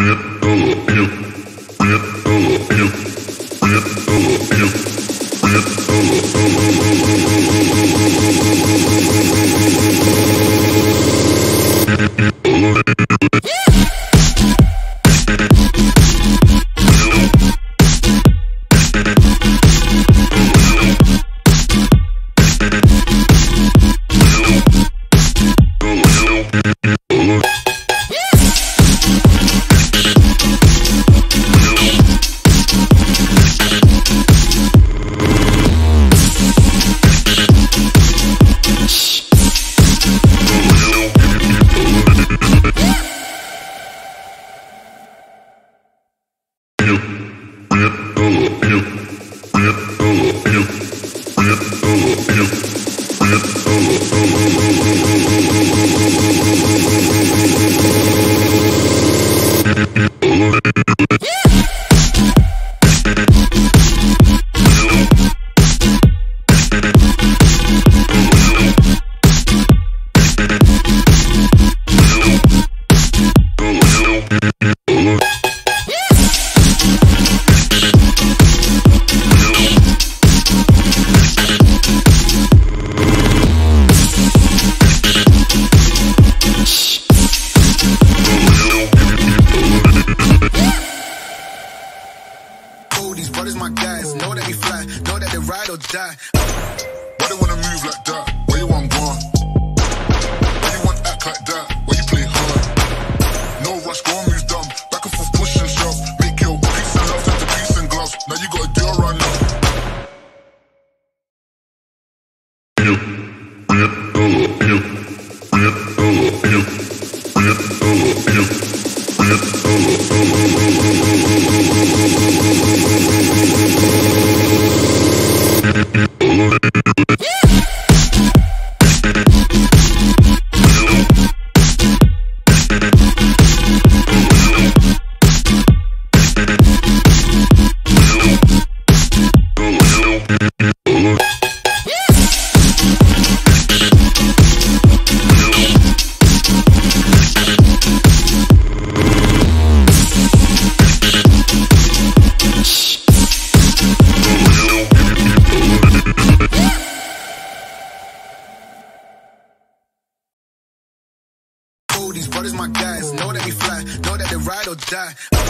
These brothers my guys, know that they fly, know that they ride or die.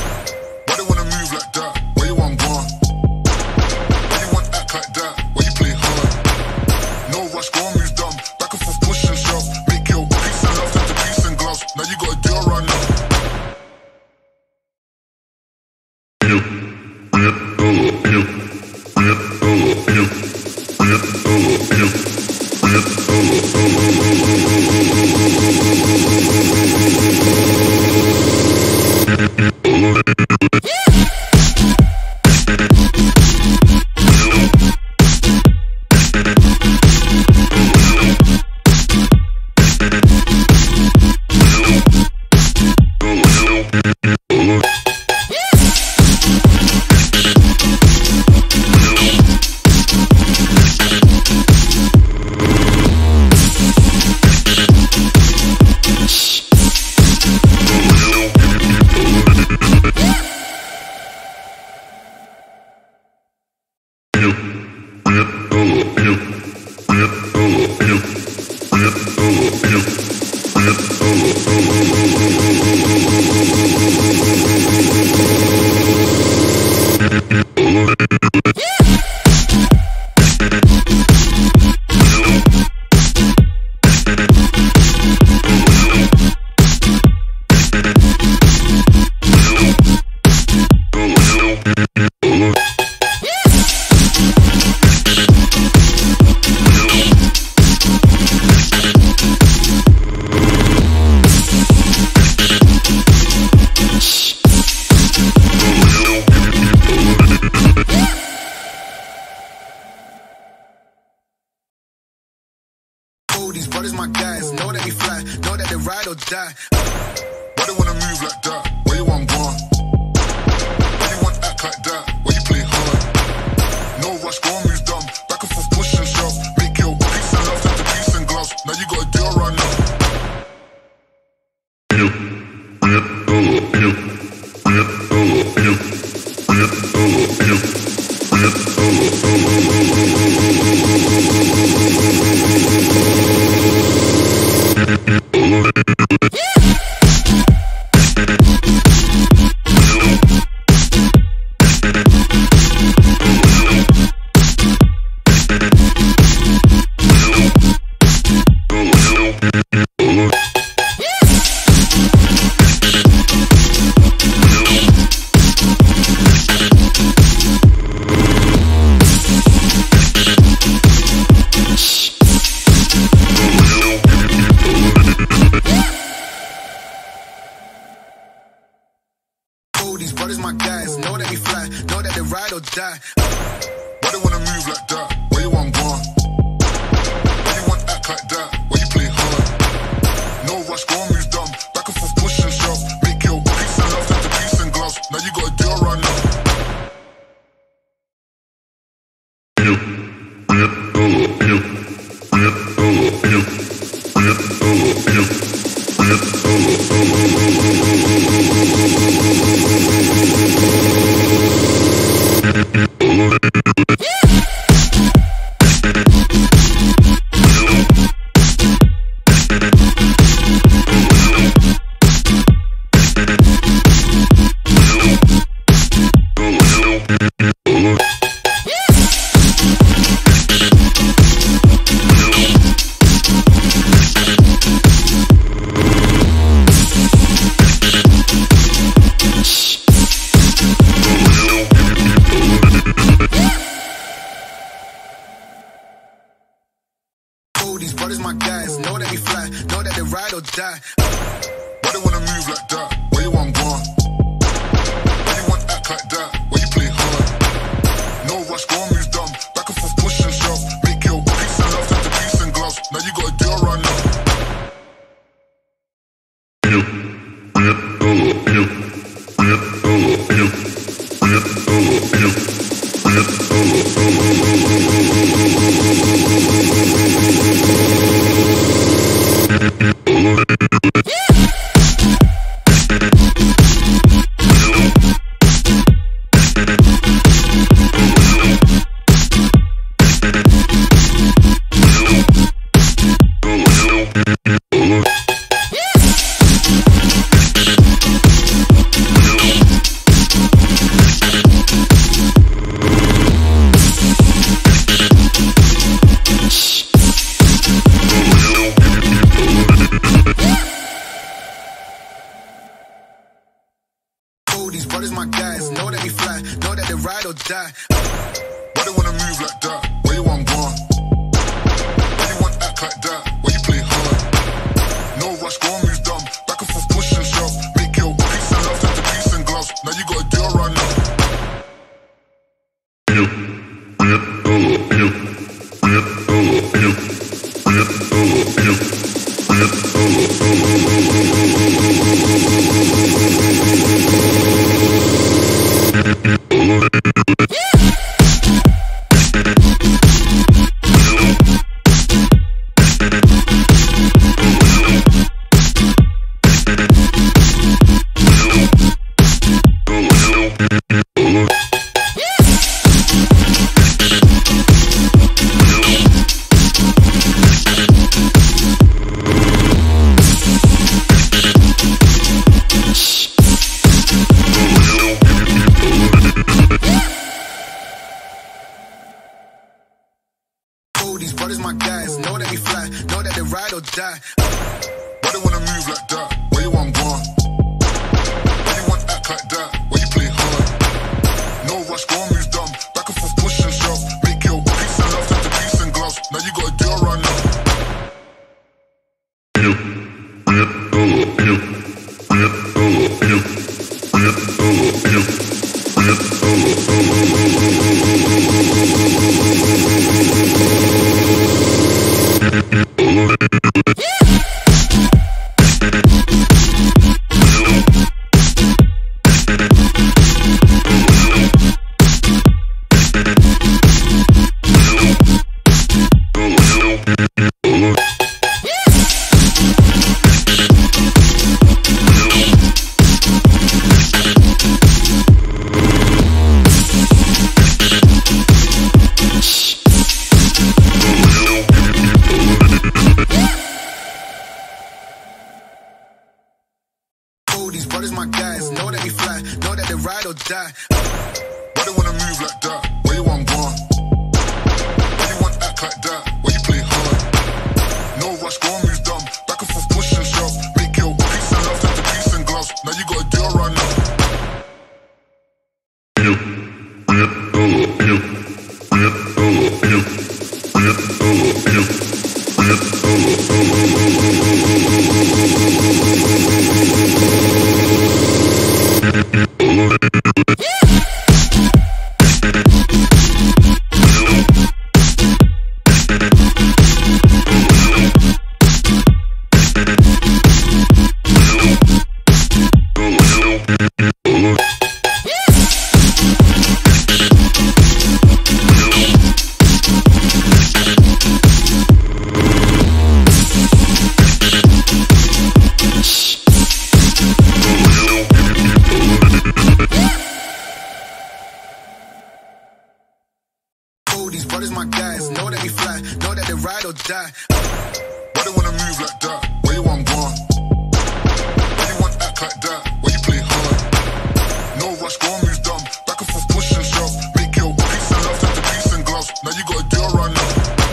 Why they wanna move like that? Where you want gone? Why you want act like that? Why you play hard? No rush, go and move dumb. Back and forth, push and shove. Make your peace and love turn to peace and gloves. Now you gotta do it right now. These brothers my guys, know that they fly, know that they ride or die. Why they wanna move like that? Where you want gone? Why you want act like that? Why you play hard? No rush, go and move dumb. Back and forth, push and shove. Make your peace and love turn to peace and gloves. Now you gotta do it right now. Oh, these brothers my guys, know that we fly, know that they ride or die. Why they wanna move like that? Where you want gone? Why you want act like that? Why you play hard? No rush, go and move dumb. Back and forth, push and shove. Make your peace and love into peace and gloves. Now you gotta do it right now. These brothers my guys, know that we fly, know that they ride or die. Why they wanna move like that? Where you want gone? Why you want act like that? Why you play hard? No rush, go and move dumb. Back and forth, push and shove. Make your peace and love into peace and gloves. Now you gotta do it right now. These brothers my guys, know that we fly, know that they ride or die. Why they wanna move like that? Where you want gone? Why you want act like that? Why you play hard? No rush, go and move dumb. Back and forth, push and shove. Make your peace and love into peace and gloves. Now you gotta do it right now. These brothers my guys, know that we fly, know that they ride or die. Why they wanna move like that? Where you want gone? Why you want act like that? Why you play hard? No rush, go and move dumb. Back and forth, push and shove. Make your peace and love into peace and gloves. Now you gotta do it right now. These brothers my guys, know that we fly, know that they ride or die. Why they wanna move like that? Where you want gone? Why you want act like that? Why you play hard? No rush, go and move dumb. Back and forth, push and shove. Make your peace and love into peace and gloves. Now you gotta do it right now. die. Why they wanna move like that? Where you want gone? Why you want act like that? Why you play hard? No rush, go and move dumb. Back and forth, push and shove. Make your peace and love turn to peace and gloves. Now you gotta do it right now.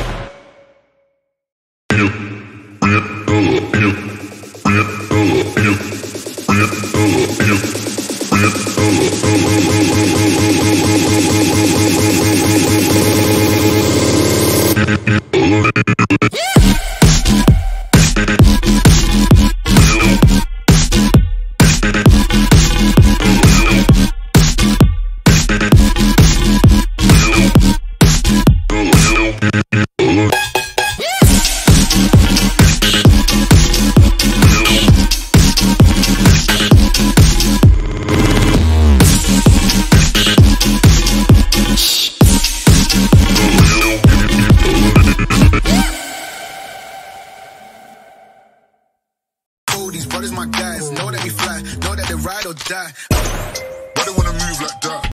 These brothers my guys, know that we fly, know that they ride or die. Why they wanna move like that?